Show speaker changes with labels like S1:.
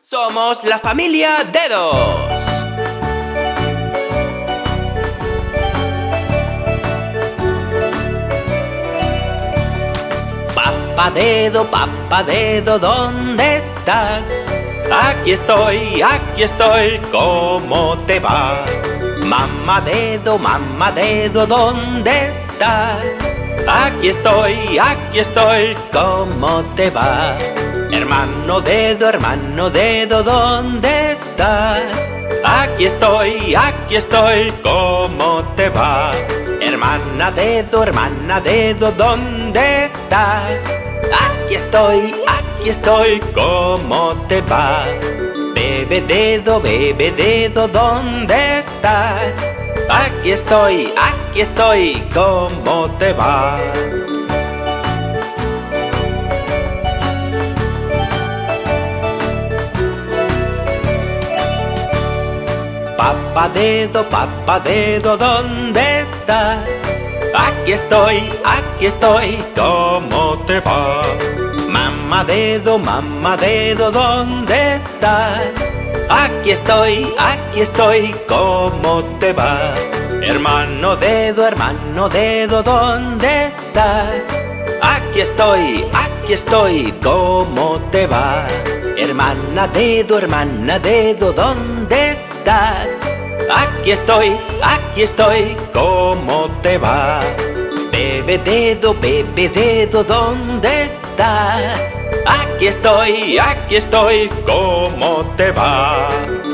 S1: Somos la familia Dedos. Papá Dedo, ¿dónde estás? Aquí estoy, ¿cómo te va? Mamá Dedo, ¿dónde estás? Aquí estoy, ¿cómo te va? Hermano Dedo, ¿dónde estás? Aquí estoy, ¿cómo te va? Hermana Dedo, ¿dónde estás? Aquí estoy, ¿cómo te va? Bebé Dedo, ¿dónde estás? Aquí estoy, ¿cómo te va? Papá Dedo, ¿dónde estás? Aquí estoy, ¿cómo te va? Mamá Dedo, ¿dónde estás? Aquí estoy, ¿cómo te va? Hermano Dedo, ¿dónde estás? Aquí estoy, ¿cómo te va? Hermana Dedo, ¿dónde estás? Aquí estoy, ¿cómo te va? Bebé Dedo, ¿dónde estás? Aquí estoy, ¿cómo te va?